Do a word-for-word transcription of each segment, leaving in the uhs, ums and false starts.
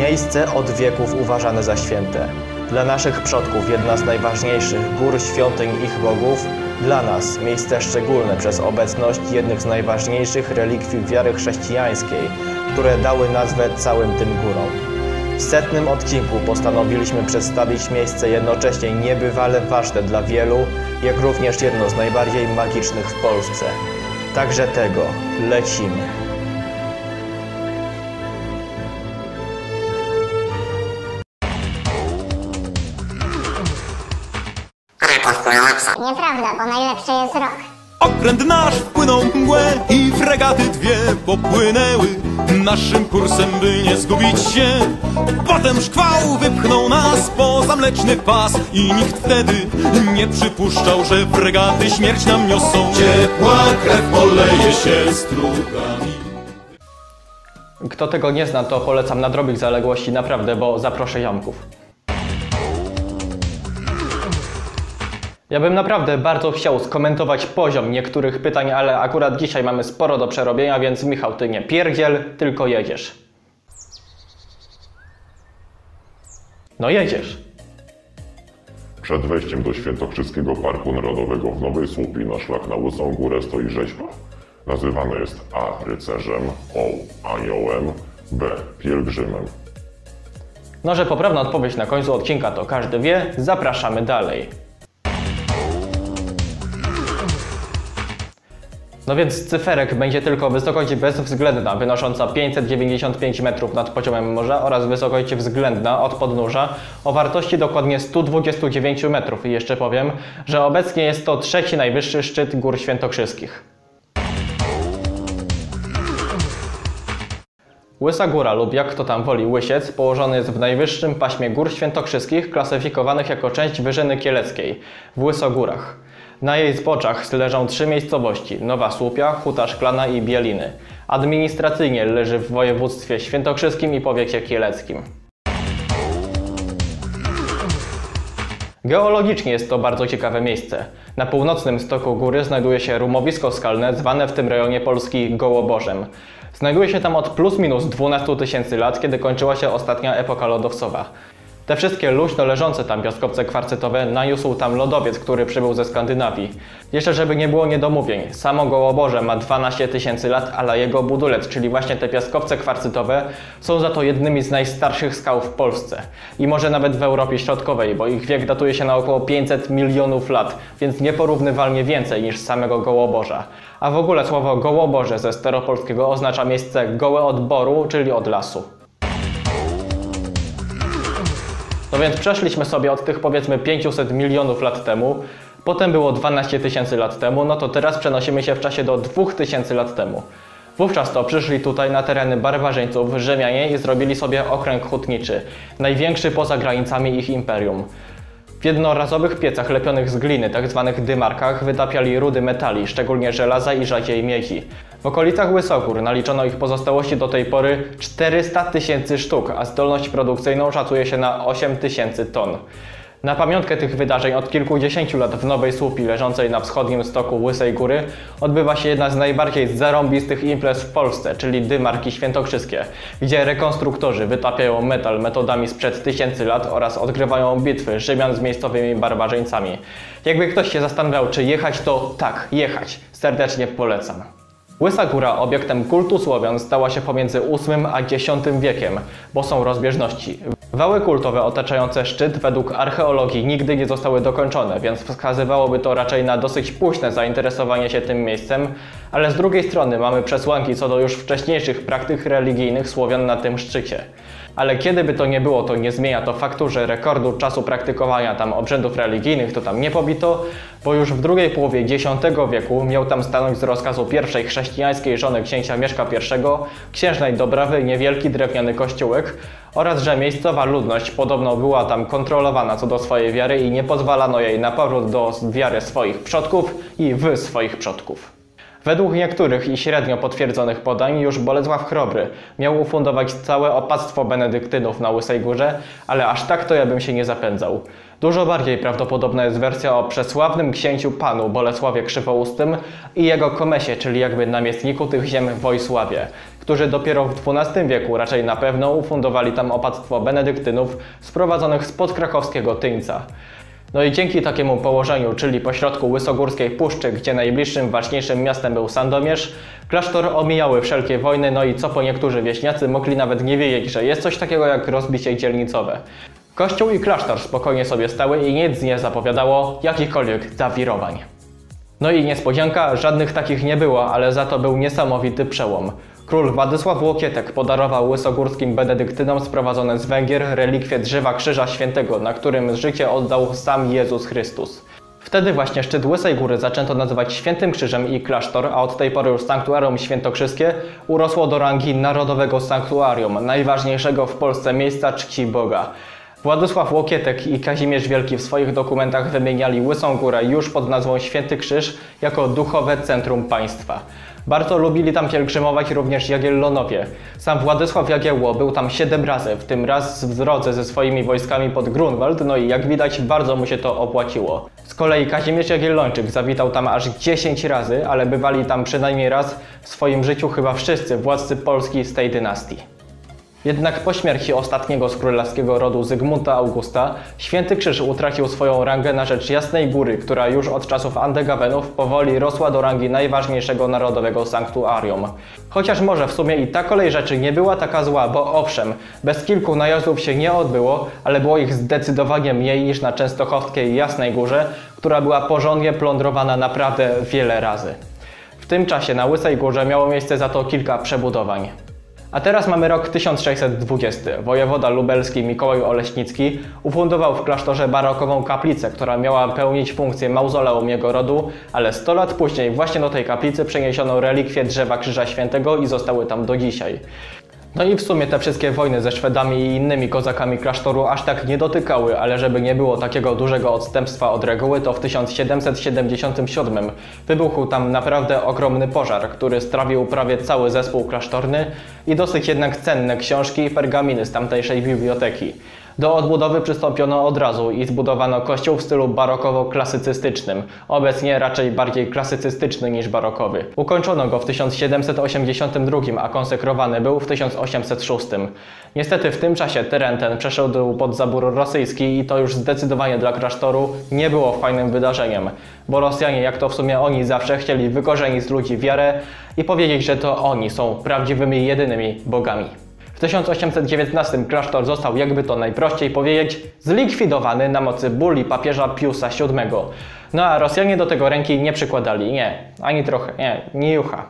Miejsce od wieków uważane za święte. Dla naszych przodków jedna z najważniejszych gór, świątyń ich bogów. Dla nas miejsce szczególne przez obecność jednych z najważniejszych relikwii wiary chrześcijańskiej, które dały nazwę całym tym górom. W setnym odcinku postanowiliśmy przedstawić miejsce jednocześnie niebywale ważne dla wielu, jak również jedno z najbardziej magicznych w Polsce. Także tego lecimy. Nieprawda, bo najlepszy jest rok. Okręt nasz wpłynął w mgłę i fregaty dwie popłynęły naszym kursem, by nie zgubić się. Potem szkwał wypchnął nas poza mleczny pas i nikt wtedy nie przypuszczał, że fregaty śmierć nam niosą. Ciepła krew poleje się strugami. Kto tego nie zna, to polecam nadrobić zaległości naprawdę, bo zaproszę ziomków. Ja bym naprawdę bardzo chciał skomentować poziom niektórych pytań, ale akurat dzisiaj mamy sporo do przerobienia, więc Michał, ty nie pierdziel, tylko jedziesz. No jedziesz. Przed wejściem do Świętokrzyskiego Parku Narodowego w Nowej Słupii na szlak na Łysą Górę stoi rzeźba. Nazywany jest A. rycerzem, O. aniołem, B. pielgrzymem. No, że poprawna odpowiedź na końcu odcinka to każdy wie, zapraszamy dalej. No więc cyferek będzie tylko wysokość bezwzględna, wynosząca pięćset dziewięćdziesiąt pięć metrów nad poziomem morza oraz wysokość względna od podnóża o wartości dokładnie stu dwudziestu dziewięciu metrów. I jeszcze powiem, że obecnie jest to trzeci najwyższy szczyt Gór Świętokrzyskich. Łysa Góra lub jak kto tam woli Łysiec położony jest w najwyższym paśmie Gór Świętokrzyskich klasyfikowanych jako część Wyżyny Kieleckiej w Łysogórach. Na jej zboczach leżą trzy miejscowości: Nowa Słupia, Huta Szklana i Bieliny. Administracyjnie leży w województwie świętokrzyskim i powiecie kieleckim. Geologicznie jest to bardzo ciekawe miejsce. Na północnym stoku góry znajduje się rumowisko skalne zwane w tym rejonie Polski Gołoborzem. Znajduje się tam od plus minus dwunastu tysięcy lat, kiedy kończyła się ostatnia epoka lodowcowa. Te wszystkie luźno leżące tam piaskowce kwarcytowe naniósł tam lodowiec, który przybył ze Skandynawii. Jeszcze żeby nie było niedomówień, samo Gołoborze ma dwanaście tysięcy lat, ale jego budulec, czyli właśnie te piaskowce kwarcytowe, są za to jednymi z najstarszych skał w Polsce. I może nawet w Europie Środkowej, bo ich wiek datuje się na około pięćset milionów lat, więc nieporównywalnie więcej niż samego Gołoborza. A w ogóle słowo Gołoborze ze staropolskiego oznacza miejsce gołe od boru, czyli od lasu. No więc przeszliśmy sobie od tych powiedzmy pięciuset milionów lat temu, potem było dwanaście tysięcy lat temu, no to teraz przenosimy się w czasie do dwóch tysięcy lat temu. Wówczas to przyszli tutaj na tereny barbarzyńców Rzymianie i zrobili sobie okręg hutniczy, największy poza granicami ich imperium. W jednorazowych piecach lepionych z gliny, tzw. dymarkach, wytapiali rudy metali, szczególnie żelaza i rzadziej miedzi. W okolicach Łysogór naliczono ich pozostałości do tej pory czterysta tysięcy sztuk, a zdolność produkcyjną szacuje się na osiem tysięcy ton. Na pamiątkę tych wydarzeń od kilkudziesięciu lat w Nowej Słupii, leżącej na wschodnim stoku Łysej Góry, odbywa się jedna z najbardziej zarąbistych imprez w Polsce, czyli Dymarki Świętokrzyskie, gdzie rekonstruktorzy wytapiają metal metodami sprzed tysięcy lat oraz odgrywają bitwy Rzymian z miejscowymi barbarzyńcami. Jakby ktoś się zastanawiał, czy jechać, to tak, jechać. Serdecznie polecam. Łysa Góra obiektem kultu Słowian stała się pomiędzy ósmym a dziesiątym wiekiem, bo są rozbieżności. Wały kultowe otaczające szczyt według archeologii nigdy nie zostały dokończone, więc wskazywałoby to raczej na dosyć późne zainteresowanie się tym miejscem, ale z drugiej strony mamy przesłanki co do już wcześniejszych praktyk religijnych Słowian na tym szczycie. Ale kiedy by to nie było, to nie zmienia to faktu, że rekordu czasu praktykowania tam obrzędów religijnych to tam nie pobito, bo już w drugiej połowie dziesiątego wieku miał tam stanąć z rozkazu pierwszej chrześcijańskiej żony księcia Mieszka pierwszego, księżnej Dobrawy, niewielki drewniany kościółek oraz że miejscowa ludność podobno była tam kontrolowana co do swojej wiary i nie pozwalano jej na powrót do wiary swoich przodków i w swoich przodków. Według niektórych i średnio potwierdzonych podań już Bolesław Chrobry miał ufundować całe opactwo benedyktynów na Łysej Górze, ale aż tak to ja bym się nie zapędzał. Dużo bardziej prawdopodobna jest wersja o przesławnym księciu panu Bolesławie Krzywoustym i jego komesie, czyli jakby namiestniku tych ziem Wojsławie, którzy dopiero w dwunastym wieku raczej na pewno ufundowali tam opactwo benedyktynów sprowadzonych spod krakowskiego Tyńca. No i dzięki takiemu położeniu, czyli pośrodku Łysogórskiej Puszczy, gdzie najbliższym, ważniejszym miastem był Sandomierz, klasztor omijały wszelkie wojny, no i co po niektórzy wieśniacy mogli nawet nie wiedzieć, że jest coś takiego jak rozbicie dzielnicowe. Kościół i klasztor spokojnie sobie stały i nic nie zapowiadało jakichkolwiek zawirowań. No i niespodzianka, żadnych takich nie było, ale za to był niesamowity przełom. Król Władysław Łokietek podarował łysogórskim benedyktynom sprowadzone z Węgier relikwie drzewa Krzyża Świętego, na którym życie oddał sam Jezus Chrystus. Wtedy właśnie szczyt Łysej Góry zaczęto nazywać Świętym Krzyżem i klasztor, a od tej pory już sanktuarium świętokrzyskie urosło do rangi narodowego sanktuarium, najważniejszego w Polsce miejsca czci Boga. Władysław Łokietek i Kazimierz Wielki w swoich dokumentach wymieniali Łysą Górę już pod nazwą Święty Krzyż jako duchowe centrum państwa. Bardzo lubili tam pielgrzymować również Jagiellonowie. Sam Władysław Jagiełło był tam siedem razy, w tym raz w drodze ze swoimi wojskami pod Grunwald, no i jak widać bardzo mu się to opłaciło. Z kolei Kazimierz Jagiellończyk zawitał tam aż dziesięć razy, ale bywali tam przynajmniej raz w swoim życiu chyba wszyscy władcy Polski z tej dynastii. Jednak po śmierci ostatniego z królewskiego rodu Zygmunta Augusta, Święty Krzyż utracił swoją rangę na rzecz Jasnej Góry, która już od czasów Andegawenów powoli rosła do rangi najważniejszego narodowego sanktuarium. Chociaż może w sumie i ta kolej rzeczy nie była taka zła, bo owszem, bez kilku najazdów się nie odbyło, ale było ich zdecydowanie mniej niż na częstochowskiej Jasnej Górze, która była porządnie plądrowana naprawdę wiele razy. W tym czasie na Łysej Górze miało miejsce za to kilka przebudowań. A teraz mamy rok tysiąc sześćset dwudziesty. Wojewoda lubelski Mikołaj Oleśnicki ufundował w klasztorze barokową kaplicę, która miała pełnić funkcję mauzoleum jego rodu, ale sto lat później właśnie do tej kaplicy przeniesiono relikwie drzewa Krzyża Świętego i zostały tam do dzisiaj. No i w sumie te wszystkie wojny ze Szwedami i innymi kozakami klasztoru aż tak nie dotykały, ale żeby nie było takiego dużego odstępstwa od reguły, to w tysiąc siedemset siedemdziesiątym siódmym wybuchł tam naprawdę ogromny pożar, który strawił prawie cały zespół klasztorny i dosyć jednak cenne książki i pergaminy z tamtejszej biblioteki. Do odbudowy przystąpiono od razu i zbudowano kościół w stylu barokowo-klasycystycznym, obecnie raczej bardziej klasycystyczny niż barokowy. Ukończono go w tysiąc siedemset osiemdziesiątym drugim, a konsekrowany był w tysiąc osiemset szóstym. Niestety w tym czasie teren ten przeszedł pod zabór rosyjski i to już zdecydowanie dla klasztoru nie było fajnym wydarzeniem, bo Rosjanie, jak to w sumie oni zawsze, chcieli wykorzenić z ludzi wiarę i powiedzieć, że to oni są prawdziwymi, jedynymi bogami. W tysiąc osiemset dziewiętnastym klasztor został, jakby to najprościej powiedzieć, zlikwidowany na mocy bulli papieża Piusa siódmego. No a Rosjanie do tego ręki nie przykładali, nie, ani trochę, nie, ni jucha.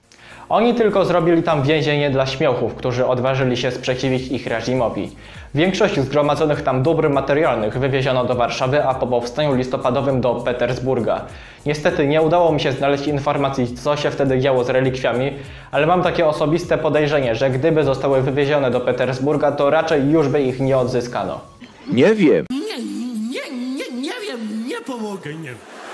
Oni tylko zrobili tam więzienie dla śmiochów, którzy odważyli się sprzeciwić ich reżimowi. Większość zgromadzonych tam dóbr materialnych wywieziono do Warszawy, a po powstaniu listopadowym do Petersburga. Niestety nie udało mi się znaleźć informacji, co się wtedy działo z relikwiami, ale mam takie osobiste podejrzenie, że gdyby zostały wywiezione do Petersburga, to raczej już by ich nie odzyskano. Nie wiem. Nie, nie, nie, nie wiem, nie pomogę, nie.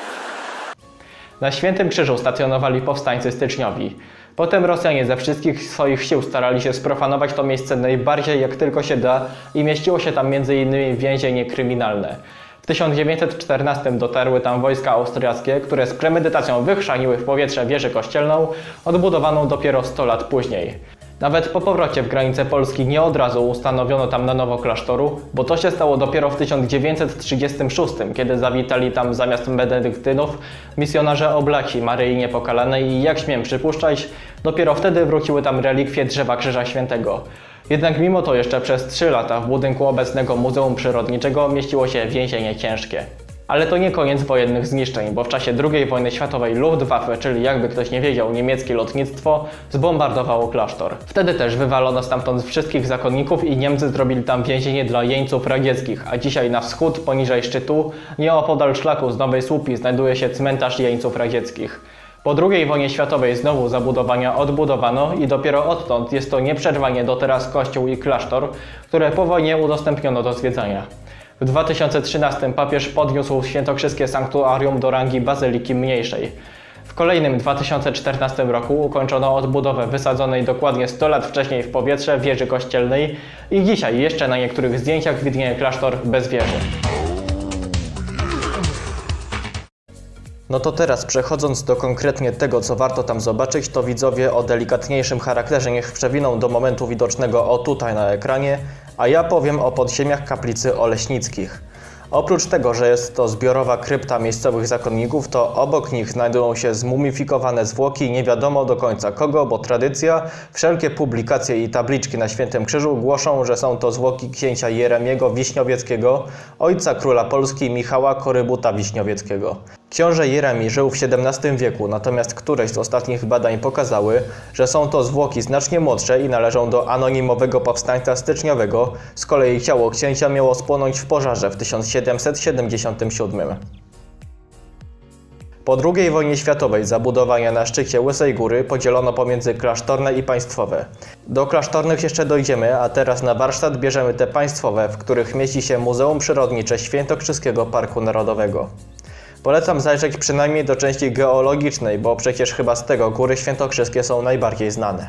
Na Świętym Krzyżu stacjonowali powstańcy styczniowi. Potem Rosjanie ze wszystkich swoich sił starali się sprofanować to miejsce najbardziej jak tylko się da i mieściło się tam między innymi więzienie kryminalne. W tysiąc dziewięćset czternastym dotarły tam wojska austriackie, które z premedytacją wychrzaniły w powietrze wieżę kościelną, odbudowaną dopiero sto lat później. Nawet po powrocie w granice Polski nie od razu ustanowiono tam na nowo klasztoru, bo to się stało dopiero w tysiąc dziewięćset trzydziestym szóstym, kiedy zawitali tam zamiast benedyktynów misjonarze oblaci Maryi Niepokalanej i jak śmiem przypuszczać, dopiero wtedy wróciły tam relikwie drzewa Krzyża Świętego. Jednak mimo to jeszcze przez trzy lata w budynku obecnego Muzeum Przyrodniczego mieściło się więzienie ciężkie. Ale to nie koniec wojennych zniszczeń, bo w czasie drugiej wojny światowej Luftwaffe, czyli jakby ktoś nie wiedział, niemieckie lotnictwo, zbombardowało klasztor. Wtedy też wywalono stamtąd wszystkich zakonników i Niemcy zrobili tam więzienie dla jeńców radzieckich, a dzisiaj na wschód, poniżej szczytu, nieopodal szlaku z Nowej Słupii znajduje się cmentarz jeńców radzieckich. Po drugiej wojnie światowej znowu zabudowania odbudowano i dopiero odtąd jest to nieprzerwanie do teraz kościół i klasztor, które po wojnie udostępniono do zwiedzania. W dwa tysiące trzynastym papież podniósł świętokrzyskie sanktuarium do rangi bazyliki mniejszej. W kolejnym dwa tysiące czternastym roku ukończono odbudowę wysadzonej dokładnie sto lat wcześniej w powietrze wieży kościelnej i dzisiaj jeszcze na niektórych zdjęciach widnieje klasztor bez wieży. No to teraz przechodząc do konkretnie tego, co warto tam zobaczyć, to widzowie o delikatniejszym charakterze niech przewiną do momentu widocznego o tutaj na ekranie, a ja powiem o podziemiach kaplicy Oleśnickich. Oprócz tego, że jest to zbiorowa krypta miejscowych zakonników, to obok nich znajdują się zmumifikowane zwłoki nie wiadomo do końca kogo, bo tradycja, wszelkie publikacje i tabliczki na Świętym Krzyżu głoszą, że są to zwłoki księcia Jeremiego Wiśniowieckiego, ojca króla Polski Michała Korybuta Wiśniowieckiego. Książę Jeremi żył w siedemnastym wieku, natomiast któreś z ostatnich badań pokazały, że są to zwłoki znacznie młodsze i należą do anonimowego powstańca styczniowego, z kolei ciało księcia miało spłonąć w pożarze w tysiąc siedemset siedemdziesiątym siódmym. Po drugiej wojnie światowej zabudowania na szczycie Łysej Góry podzielono pomiędzy klasztorne i państwowe. Do klasztornych jeszcze dojdziemy, a teraz na warsztat bierzemy te państwowe, w których mieści się Muzeum Przyrodnicze Świętokrzyskiego Parku Narodowego. Polecam zajrzeć przynajmniej do części geologicznej, bo przecież chyba z tego góry świętokrzyskie są najbardziej znane.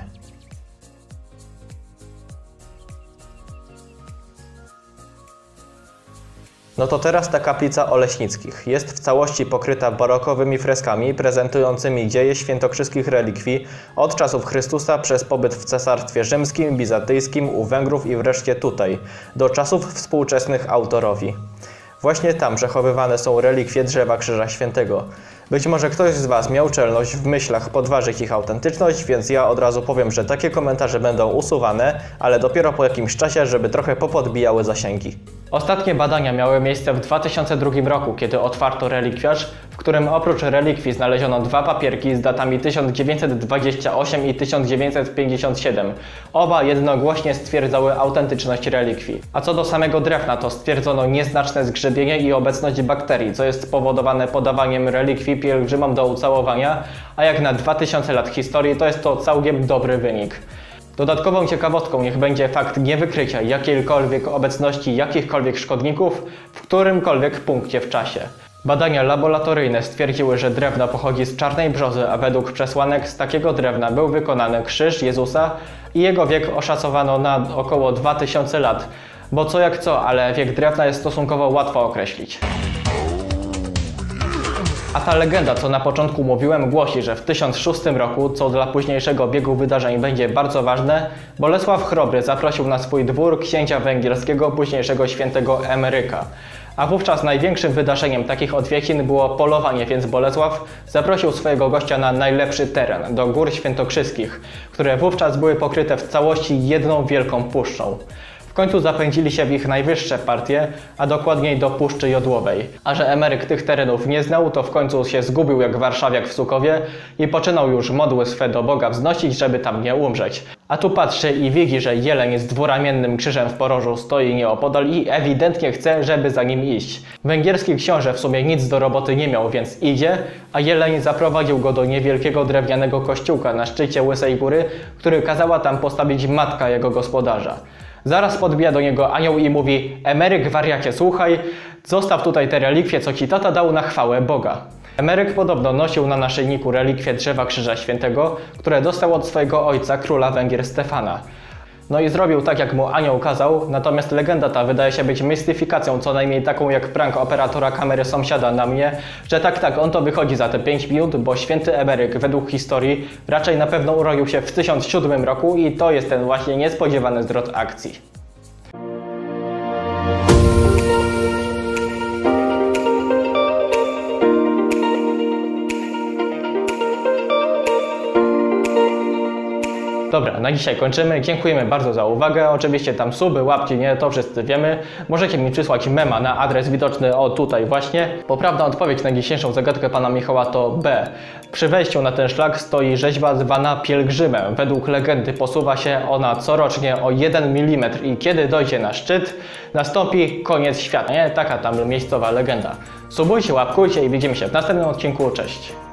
No to teraz ta kaplica Oleśnickich. Jest w całości pokryta barokowymi freskami prezentującymi dzieje świętokrzyskich relikwii od czasów Chrystusa przez pobyt w Cesarstwie Rzymskim, Bizantyjskim, u Węgrów i wreszcie tutaj, do czasów współczesnych autorowi. Właśnie tam przechowywane są relikwie drzewa Krzyża Świętego. Być może ktoś z Was miał czelność w myślach podważyć ich autentyczność, więc ja od razu powiem, że takie komentarze będą usuwane, ale dopiero po jakimś czasie, żeby trochę popodbijały zasięgi. Ostatnie badania miały miejsce w dwa tysiące drugim roku, kiedy otwarto relikwiarz, w którym oprócz relikwii znaleziono dwa papierki z datami tysiąc dziewięćset dwadzieścia osiem i tysiąc dziewięćset pięćdziesiąt siedem. Oba jednogłośnie stwierdzały autentyczność relikwii. A co do samego drewna, to stwierdzono nieznaczne zgrzybienie i obecność bakterii, co jest spowodowane podawaniem relikwii pielgrzymom do ucałowania, a jak na dwa tysiące lat historii to jest to całkiem dobry wynik. Dodatkową ciekawostką niech będzie fakt niewykrycia jakiejkolwiek obecności jakichkolwiek szkodników w którymkolwiek punkcie w czasie. Badania laboratoryjne stwierdziły, że drewno pochodzi z Czarnej Brzozy, a według przesłanek z takiego drewna był wykonany krzyż Jezusa i jego wiek oszacowano na około dwa tysiące lat, bo co jak co, ale wiek drewna jest stosunkowo łatwo określić. A ta legenda, co na początku mówiłem, głosi, że w tysiąc szóstym roku, co dla późniejszego biegu wydarzeń będzie bardzo ważne, Bolesław Chrobry zaprosił na swój dwór księcia węgierskiego, późniejszego świętego Emeryka. A wówczas największym wydarzeniem takich odwiedzin było polowanie, więc Bolesław zaprosił swojego gościa na najlepszy teren, do Gór Świętokrzyskich, które wówczas były pokryte w całości jedną wielką puszczą. W końcu zapędzili się w ich najwyższe partie, a dokładniej do Puszczy Jodłowej. A że Emeryk tych terenów nie znał, to w końcu się zgubił jak warszawiak w Sukowie i poczynał już modły swe do Boga wznosić, żeby tam nie umrzeć. A tu patrzy i widzi, że jeleń z dwuramiennym krzyżem w porożu stoi nieopodal i ewidentnie chce, żeby za nim iść. Węgierski książę w sumie nic do roboty nie miał, więc idzie, a jeleń zaprowadził go do niewielkiego drewnianego kościółka na szczycie Łysej Góry, który kazała tam postawić matka jego gospodarza. Zaraz podbija do niego anioł i mówi: Emeryk, wariacie, słuchaj, zostaw tutaj te relikwie, co ci tata dał na chwałę Boga. Emeryk podobno nosił na naszyjniku relikwie drzewa Krzyża Świętego, które dostał od swojego ojca, króla Węgier Stefana. No i zrobił tak, jak mu anioł kazał, natomiast legenda ta wydaje się być mistyfikacją, co najmniej taką jak prank operatora kamery sąsiada na mnie, że tak, tak, on to wychodzi za te pięć minut, bo święty Emeryk według historii raczej na pewno urodził się w tysiąc siódmym roku i to jest ten właśnie niespodziewany zwrot akcji. Dobra, na dzisiaj kończymy. Dziękujemy bardzo za uwagę. Oczywiście tam suby, łapki, nie, to wszyscy wiemy. Możecie mi przysłać mema na adres widoczny o tutaj właśnie. Poprawna odpowiedź na dzisiejszą zagadkę pana Michała to B. Przy wejściu na ten szlak stoi rzeźba zwana pielgrzymem. Według legendy posuwa się ona corocznie o jeden milimetr i kiedy dojdzie na szczyt, nastąpi koniec świata. Nie? Taka tam miejscowa legenda. Subujcie, łapkujcie i widzimy się w następnym odcinku. Cześć!